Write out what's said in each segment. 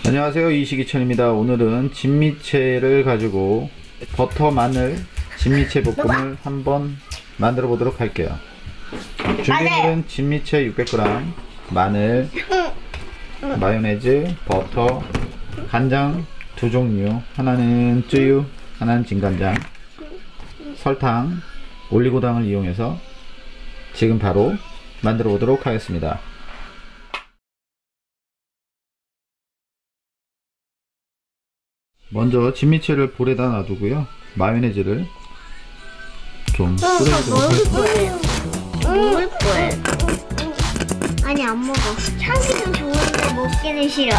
안녕하세요, 이시기천입니다. 오늘은 진미채를 가지고 버터 마늘 진미채 볶음을 한번 만들어 보도록 할게요. 준비물은 진미채 600g, 마늘, 마요네즈, 버터, 간장 두 종류, 하나는 쯔유, 하나는 진간장, 설탕, 올리고당을 이용해서 지금 바로 만들어 보도록 하겠습니다. 먼저 진미채를 볼에다 놔두고요, 마요네즈를 좀 뿌려주도록 하겠습니다. 먹을 거예요. 아니, 안 먹어. 참기름 좋은데 먹기는 싫어.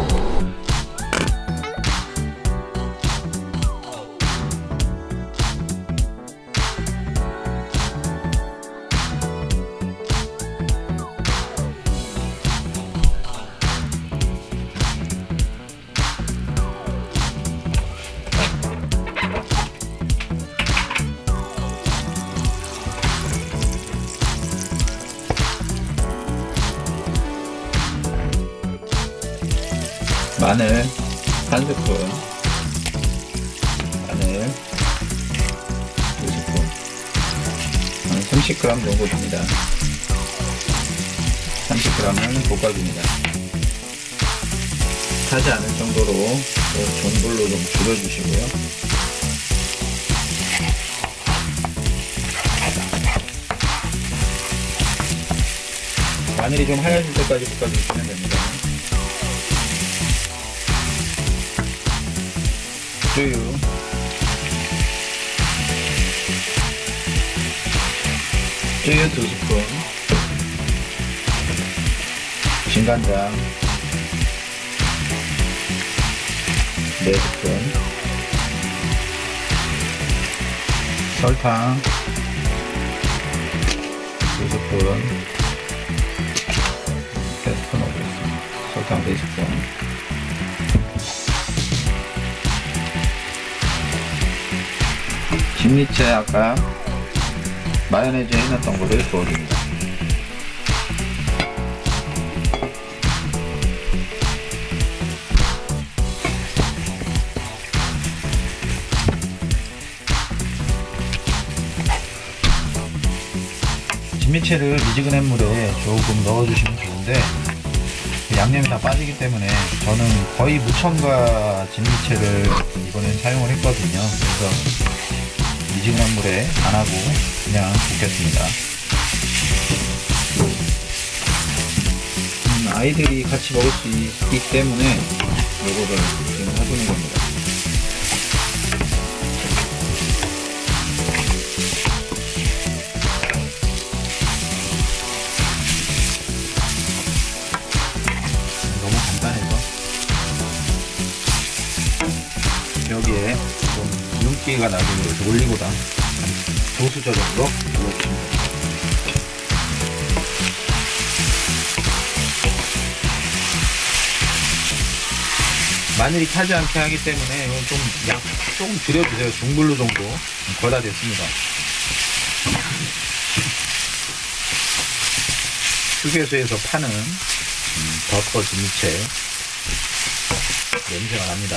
마늘 한 스푼, 마늘 2스푼, 한 30g 정도 줍니다. 30g은 볶아줍니다. 타지 않을 정도로 전불로 좀 줄여주시고요. 마늘이 좀 하얘질 때까지 볶아주시면 됩니다. 쯔유, 쯔유 2스푼, 진간장 4스푼, 설탕 2스푼, 3스푼 넣어주겠습니다. 설탕 4스푼, 진미채 아까 마요네즈 해놨던 거를 부어줍니다. 진미채를 미지근한 물에 조금 넣어주시면 좋은데 양념이 다 빠지기 때문에 저는 거의 무첨가 진미채를 이번엔 사용을 했거든요. 그래서 미지근한 물에 안 하고 그냥 볶겠습니다. 아이들이 같이 먹을 수 있기 때문에 요거를 지금 해주는 겁니다. 너무 간단해서 여기에 좀 윤기가 나기 위해서 올리고당 한 2수저 정도 넣어주시면 됩니다. 마늘이 타지 않게 하기 때문에 이건 좀 조금 줄여주세요. 중불로 정도 거의 다 됐습니다. 휴게소에서 파는 버터 진미채 냄새가 납니다.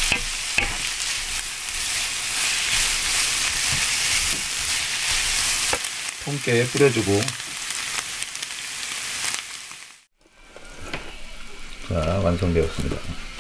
통깨 뿌려주고, 자, 완성되었습니다.